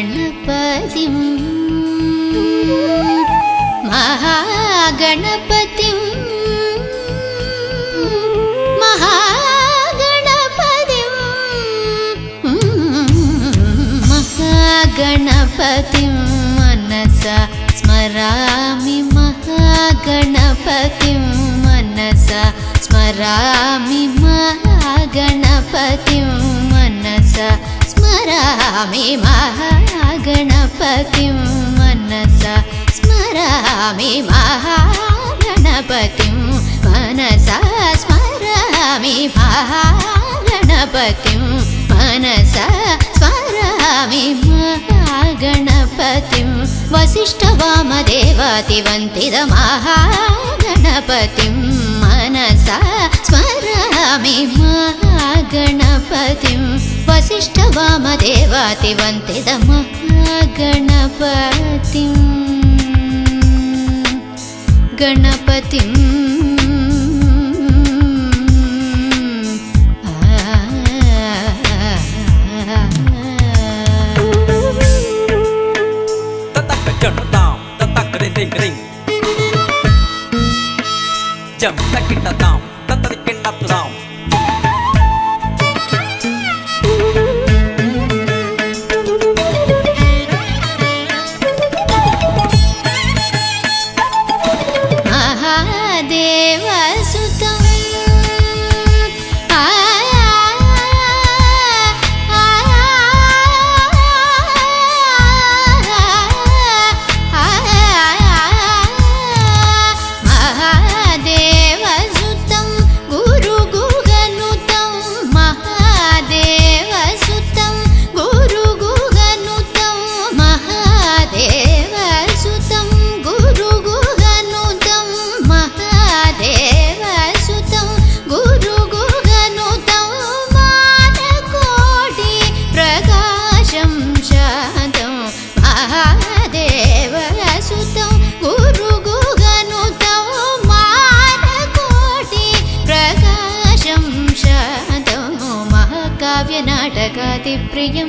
महागणपतिं महागणपतिं महागणपतिं महागणपतिं मनसा स्मरामि महागणपतिं मनसा स्मरामि महागणपतिं मनसा स्मरामि महागणपतिं मनसा स्मरामि महागणपतिं मनसा स्मरामि महागणपतिं मनसा स्मरामि महागणपतिं वसिष्ठवामदेवातिवन्दित महागणपतिं मनसा स्मरामि महागणपतिं वसिष्ठवामदेवातिवन्दित महागणपतिं गणपतिं jam tak kita down tak kita down Mahadeva Sutam महाकाव्यनाटकादिप्रियं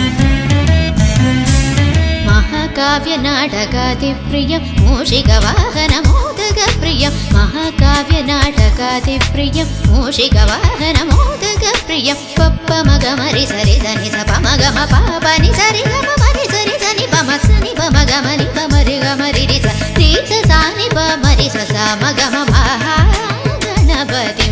महाकाव्यनाटकादिप्रियं मूषिकवाहनमोदकप्रियं महाकाव्यनाटकादिप्रियं मूषिकवाहनमोदकप्रियं पप्पमगमरि सरि सनि सपमगम पापनि सरि गमरि सरि सनि पमसनि पमगमरि पमरि गमरि रि स सानि पमरि स मगम महागणपति